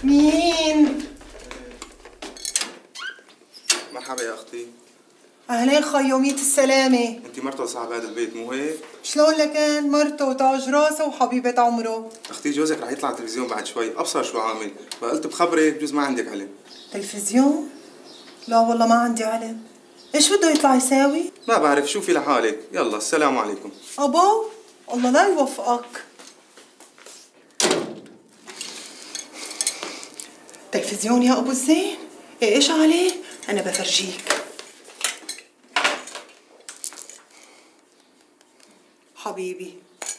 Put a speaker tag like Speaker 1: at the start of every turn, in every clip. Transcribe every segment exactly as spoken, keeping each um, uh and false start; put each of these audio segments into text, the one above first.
Speaker 1: مين؟
Speaker 2: مرحبا يا اختي.
Speaker 1: اهلين خيو، ميت السلامة.
Speaker 2: انت مرته صاحب هذا البيت مو هيك؟
Speaker 1: شلون لكان؟ مرته وتاج راسه وحبيبة عمره.
Speaker 2: اختي جوزك رح يطلع على التلفزيون بعد شوي، ابصر شو عامل، فقلت بخبرك بجوز ما عندك علم.
Speaker 1: تلفزيون؟ لا والله ما عندي علم. ايش بده يطلع يساوي؟
Speaker 2: ما بعرف، شوفي لحالك. يلا السلام عليكم.
Speaker 1: ابو الله لا يوفقك. تلفزيون يا ابو الزين؟ إيه ايش عليه؟ انا بفرجيك. حبيبي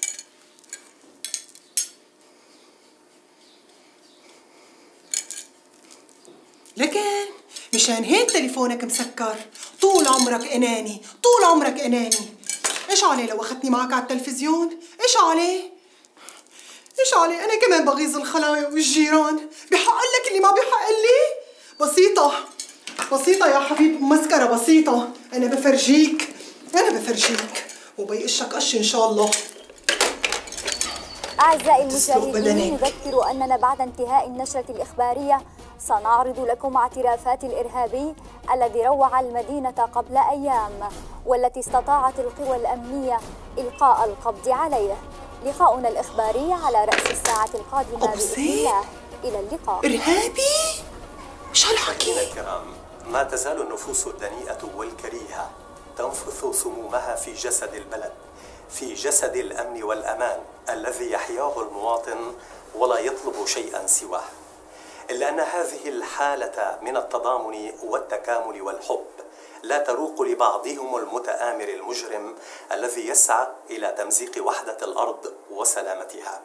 Speaker 1: لكن مشان هيك تليفونك مسكر. طول عمرك اناني، طول عمرك اناني. ايش عليه لو اخذتني معك على التلفزيون؟ ايش عليه؟ ايش عليه؟ انا كمان بغيظ الخلايا والجيران. بحق لك اللي ما بحق لي؟ بسيطة بسيطة يا حبيب، مسكرة بسيطة. انا بفرجيك انا بفرجيك وبيقشك قش ان شاء الله.
Speaker 3: أعزائي المشاهدين، نذكر أننا بعد انتهاء النشرة الإخبارية سنعرض لكم اعترافات الإرهابي الذي روع المدينة قبل أيام، والتي استطاعت القوى الأمنية إلقاء القبض عليه. لقاؤنا الإخباري على رأس الساعة القادمة بإذن الله. إلى اللقاء.
Speaker 1: إرهابي؟ وش هالحكي؟
Speaker 4: الكرام، ما تزال النفوس الدنيئة والكريهة تنفث سمومها في جسد البلد، في جسد الأمن والأمان الذي يحياه المواطن ولا يطلب شيئا سواه، إلا أن هذه الحالة من التضامن والتكامل والحب لا تروق لبعضهم المتآمر المجرم الذي يسعى إلى تمزيق وحدة الأرض وسلامتها.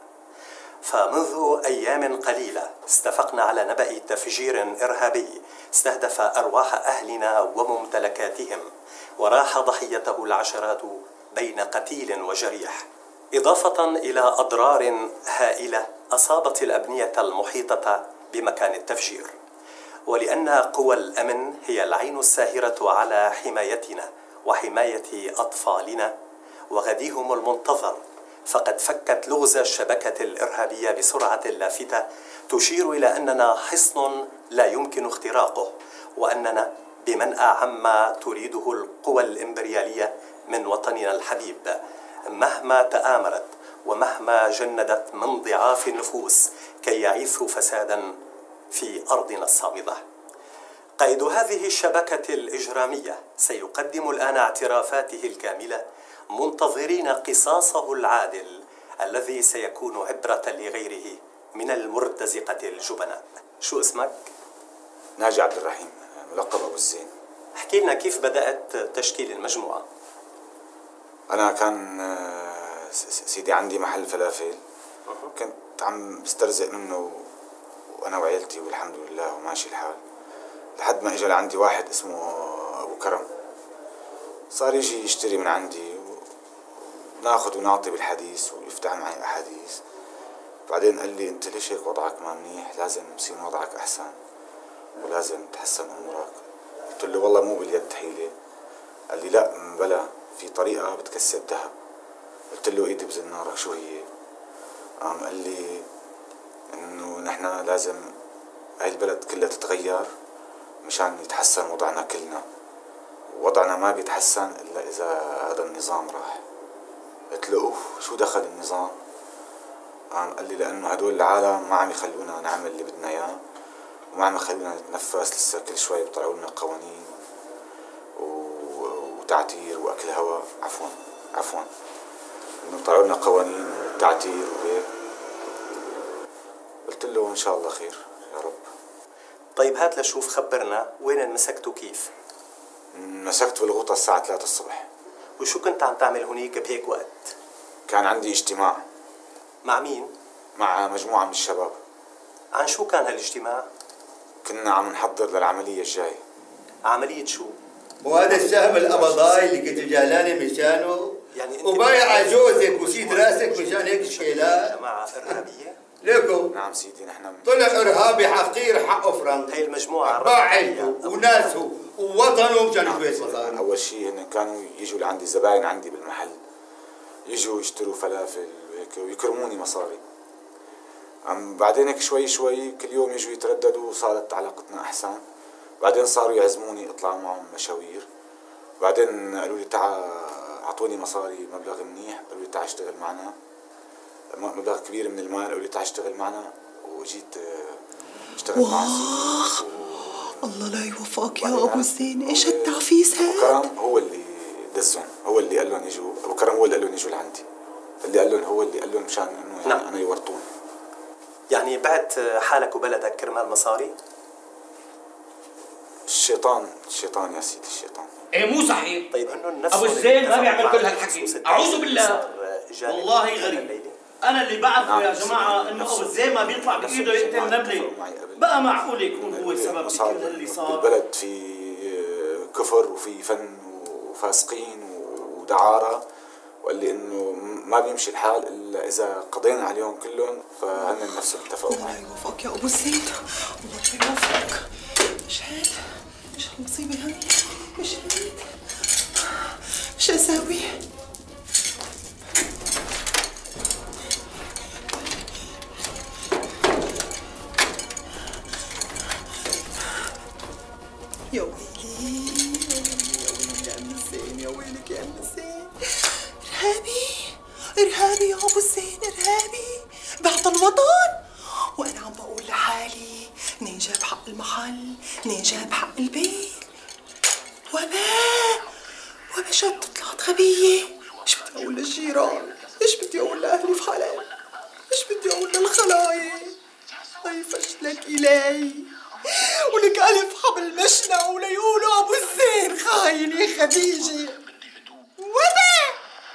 Speaker 4: فمنذ أيام قليلة استفقنا على نبأ تفجير إرهابي استهدف أرواح أهلنا وممتلكاتهم، وراح ضحيته العشرات بين قتيل وجريح، إضافة إلى أضرار هائلة أصابت الأبنية المحيطة بمكان التفجير. ولأن قوى الأمن هي العين الساهرة على حمايتنا وحماية أطفالنا وغديهم المنتظر، فقد فكت لغز الشبكة الإرهابية بسرعة لافتة تشير إلى أننا حصن لا يمكن اختراقه، وأننا بمنأى عما تريده القوى الإمبريالية من وطننا الحبيب مهما تآمرت ومهما جندت من ضعاف النفوس كي يعيثوا فسادا في أرضنا الصامدة. قائد هذه الشبكة الإجرامية سيقدم الآن اعترافاته الكاملة، منتظرين قصاصه العادل الذي سيكون عبرة لغيره من المرتزقة الجبناء. شو اسمك؟
Speaker 5: ناجي عبد الرحيم، ملقب أبو الزين.
Speaker 4: احكي لنا كيف بدأت تشكيل المجموعة؟
Speaker 5: أنا كان سيدي عندي محل فلافل، كنت عم بسترزق منه وأنا وعيلتي والحمد لله وماشي الحال، لحد ما إجا لعندي واحد اسمه أبو كرم، صار يجي يشتري من عندي وناخذ ونعطي بالحديث ويفتح معي أحاديث. بعدين قال لي أنت ليش هيك وضعك ما منيح؟ لازم يصير وضعك أحسن ولازم تحسن أمورك. قلت له والله مو باليد حيلة. قال لي لا بلا، في طريقة بتكسب ذهب. قلت له ايدي بزن نارك شو هي؟ قام قال لي انه نحن لازم هاي البلد كلها تتغير مشان يتحسن وضعنا كلنا، ووضعنا ما بيتحسن الا اذا هذا النظام راح. قلت له اوف شو دخل النظام؟ قام قال لي لانه هدول العالم ما عم يخلونا نعمل اللي بدنا اياه وما عم يخلونا نتنفس، لسه كل شوي بيطلعوا لنا قوانين وتعتير واكل هواء، عفوا عفوا انه طلعوا لنا قوانين وتعتير وهيك. قلت له ان شاء الله خير يا رب.
Speaker 4: طيب هات لشوف، خبرنا وين انمسكت وكيف؟
Speaker 5: مسكت بالغوطة الساعة ثلاثة الصبح.
Speaker 4: وشو كنت عم تعمل هنيك بهيك وقت؟
Speaker 5: كان عندي اجتماع.
Speaker 4: مع مين؟
Speaker 5: مع مجموعة من الشباب.
Speaker 4: عن شو كان هالاجتماع؟
Speaker 5: كنا عم نحضر للعملية الجاية.
Speaker 4: عملية شو؟
Speaker 6: وهذا السهم القبضاي اللي كنت جالاني مشانه، يعني وبايع جوزك وسيد راسك مشان هيك الشيلات.
Speaker 4: جماعة إرهابية؟
Speaker 5: ليكو نعم سيدي، نحن
Speaker 6: طلع إرهابي حقير حقه فرنك.
Speaker 4: هي المجموعة
Speaker 6: باع عيلته وناسه ووطنه مشان شوية مصاري.
Speaker 5: أول شيء هن كانوا يجوا لعندي زباين عندي بالمحل، يجوا يشتروا فلافل وهيك ويكرموني مصاري. عم بعدين هيك شوي شوي كل يوم يجوا يترددوا وصارت علاقتنا أحسن. بعدين صاروا يعزموني اطلع معهم مشاوير. بعدين قالوا لي تعا، اعطوني مصاري مبلغ منيح، قالوا لي تعا اشتغل معنا، مبلغ كبير من المال، قالوا لي تعا اشتغل معنا، وجيت اشتغل مع سيدي.
Speaker 1: الله لا يوفقك يا ابو زين، ايش التعفيس هذا؟
Speaker 5: ابو كرم هو اللي دزهم، هو اللي قال لهم يجوا، ابو كرم هو اللي قال لهم يجوا لعندي، اللي قال لهم هو اللي قال لهم مشان انه يعني نعم. انا يورطوني.
Speaker 4: يعني بعت حالك وبلدك كرمال مصاري؟
Speaker 5: الشيطان، الشيطان يا سيدي، الشيطان.
Speaker 7: ايه مو صحيح.
Speaker 4: طيب انه النفس
Speaker 7: ابو زين ما بيعمل كل هالحكي، اعوذ بالله. والله غريب، انا اللي بعرفه نعم. يا جماعه انه ابو زين ما بيطلع بايده يقتل نبله، بقى معقول يكون هو السبب بكل اللي صار؟
Speaker 5: البلد في كفر وفي فن وفاسقين ودعاره، وقال لي انه ما بيمشي الحال الا اذا قضينا عليهم كلهم، فهن نفسهم اتفقوا معي.
Speaker 1: الله يوفقك يا ابو زين، الله يوفقك. مش هاد، مش هالمصيبه هاي، مش هاد، مش اساوي؟ يا ويلي يا ام زين، يا ويلك يا ام زين. ارهابي ارهابي يا ابو زين، ارهابي بعت الوطن، وانا عم بقول لحالي منين جاب حق المحل، منين جاب حق البيت. وباء وباء شد طلعت غبيه. ايش بدي اقول للجيران؟ ايش بدي اقول لاهلي في حلب؟ ايش بدي اقول للخلايق؟ هاي فشلك الهي، ولك ألف حبل مشنع وليقولوا أبو الزين خاين يا خديجة. وبا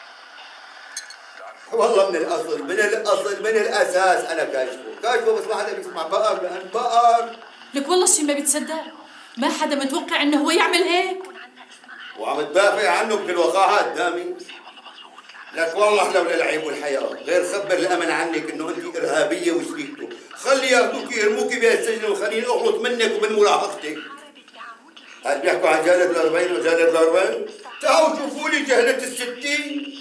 Speaker 6: والله من الأصل، من الأصل، من الأساس أنا كاشفه، كاشفه بس ما حدا بيسمع. بقر لأن بقر.
Speaker 8: لك والله الشي ما بتصدق، ما حدا متوقع إنه هو يعمل هيك،
Speaker 6: وعم تدافع عنه بكل وقاحة قدامي. لك والله لولا العيب والحياة، غير خبر الأمن عنك إنه أنت إرهابية وشريكته، خلي ياخذوك يرموكي بهالسجن وخليني أغلط منك ومن ملاحقتك. هل بيحكوا عن جهلة الأربعين وجهلة الأربعين؟ تعالوا شوفوا لي جهلة الستين.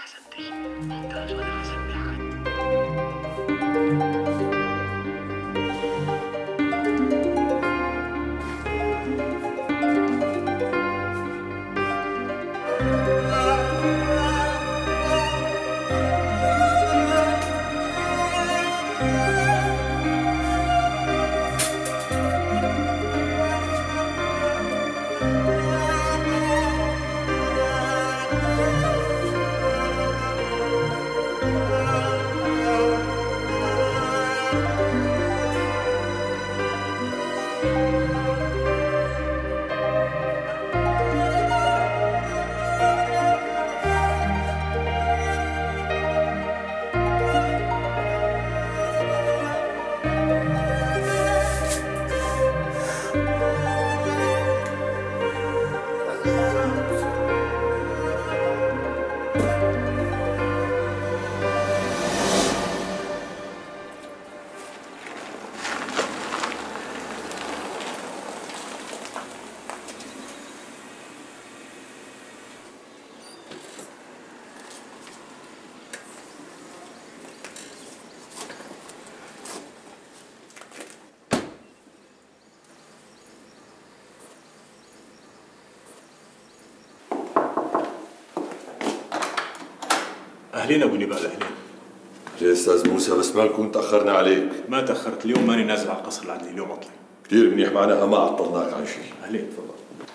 Speaker 9: اهلين ابو نبال، اهلين.
Speaker 10: ليه استاذ موسى بس مالكم تاخرنا عليك؟
Speaker 9: ما تاخرت، اليوم ماني نازل على القصر لعندي، اليوم عطلي.
Speaker 10: كثير منيح، معناها ما عطلناك عن شيء.
Speaker 9: اهلين، تفضل.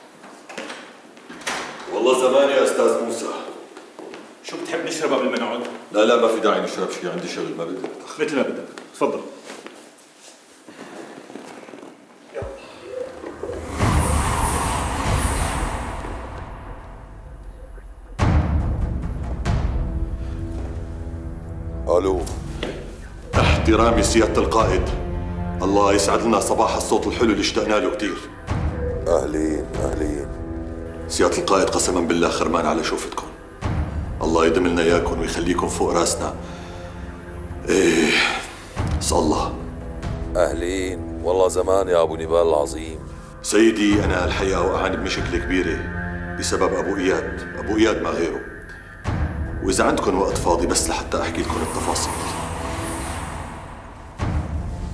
Speaker 10: والله زمان يا استاذ موسى.
Speaker 9: شو بتحب نشرب قبل ما نقعد؟
Speaker 10: لا لا ما في داعي نشرب شيء، عندي شغل ما بدي اتاخر.
Speaker 9: مثل ما بدك، تفضل.
Speaker 10: الو. احترامي سيادة القائد، الله يسعد لنا صباح الصوت الحلو اللي اشتقنا له كثير.
Speaker 11: اهلين اهلين.
Speaker 10: سيادة القائد قسما بالله خرمان على شوفتكم، الله يدم لنا اياكم ويخليكم فوق راسنا. ايه اسال الله.
Speaker 11: اهلين، والله زمان يا ابو نبال العظيم.
Speaker 10: سيدي انا الحقيقه وقعان بمشكله كبيره بسبب ابو اياد، ابو اياد ما غيره. واذا عندكم وقت فاضي بس لحتى احكي لكم التفاصيل.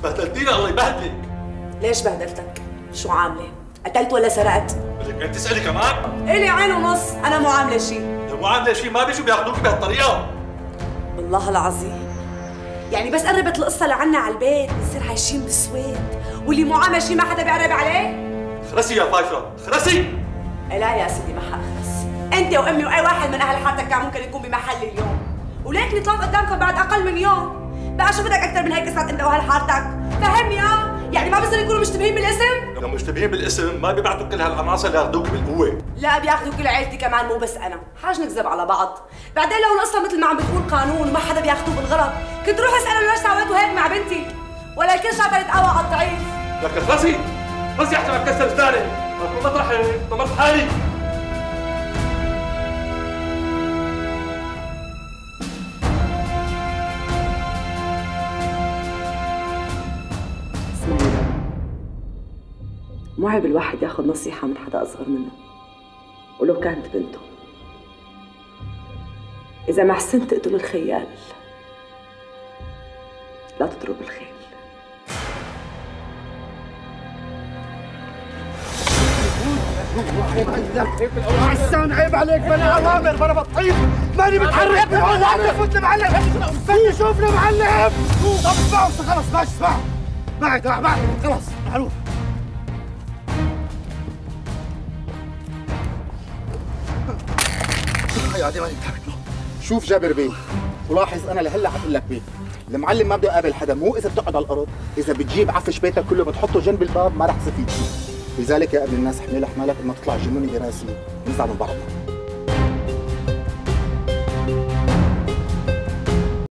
Speaker 12: بهدلتيني الله يبهدلك.
Speaker 13: ليش بهدلتك؟ شو عاملة؟ قتلت ولا سرقت؟
Speaker 12: بدك انت تسألي كمان؟
Speaker 13: إلي عين ونص، أنا مو عاملة شيء.
Speaker 12: لو مو عاملة شيء ما بيجوا بياخذوكي بهالطريقة.
Speaker 13: والله العظيم. يعني بس قربت القصة لعنا على البيت بنصير عايشين بالسويد، واللي مو عامل شيء ما حدا بيقرب عليه؟
Speaker 12: خرسي يا فايفة، خرسي!
Speaker 13: لا يا سيدي ما حأخرس. أنت وأمي وأي واحد من أهل حارتك كان ممكن يكون بمحلي اليوم. وليكني طلعت قدامكم بعد أقل من يوم. بقى شو بدك أكثر من هيك صارت أنت وأهل حارتك؟ فهمني اه؟ يعني ما بصير يكونوا مشتبهين بالاسم؟
Speaker 12: لو مشتبهين بالاسم ما بيبعتوا كل هالعناصر لياخذوك بالقوة.
Speaker 13: لا بياخذوا كل عيلتي كمان مو بس أنا، حاج نكذب على بعض. بعدين لو القصة مثل ما عم بتقول قانون وما حدا بياخذوه بالغلط، كنت روح اسأله ليش سويتوا هيك مع بنتي؟ ولا الكل شاطر يتقوى على الضعيف.
Speaker 12: لك خلصي، خلصي أحسن ما تكسر جداري، ما تكون مطرحي، دمرت حالي.
Speaker 13: مو عيب الواحد ياخذ نصيحة من حدا أصغر منه ولو كانت بنته. إذا ما حسنت تقتل الخيال لا تضرب الخيل.
Speaker 14: عسان عيب عليك، بلا اوامر بلا بطيخ، ماني متحرك من هون لحتى فوت المعلم. فيني شوف المعلم. طب اسمعوا خلص ماشي اسمعوا معي تبع معي خلص معروف. هي عادي ماني متحرك. شوف جابر بيه ولاحظ انا لهلا حقول لك بيه، المعلم ما بده يقابل حدا، مو اذا بتقعد على الارض، اذا بتجيب عفش بيتك كله بتحطه جنب الباب ما رح تستفيد شيء. لذلك يا ابن الناس احمل حمالك ما تطلع جنوني براسي نزعل من بعضنا.